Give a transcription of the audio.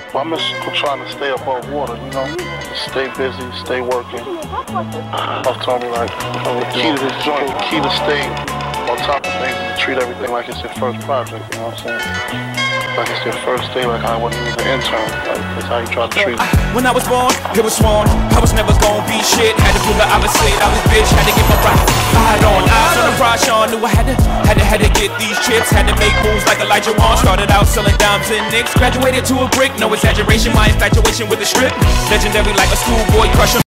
Well, I'm just trying to stay above water, you know? Stay busy, stay working. I've told me, like, the key to this joint, the key to stay on top of things is to treat everything like it's your first project, you know what I'm saying? Like it's your first day, like I wasn't even an intern. Like, that's how you try to treat it. When I was born, it was sworn I was never gonna be shit. Had to prove that I was slayed, I was bitch. Had to get my right. Eyes on the prize, Sean. Knew I had to get these chips. Had to make moves like Elijah Wan. Started out selling dimes and nicks. Graduated to a brick, no exaggeration. My infatuation with the strip, legendary like a schoolboy crush.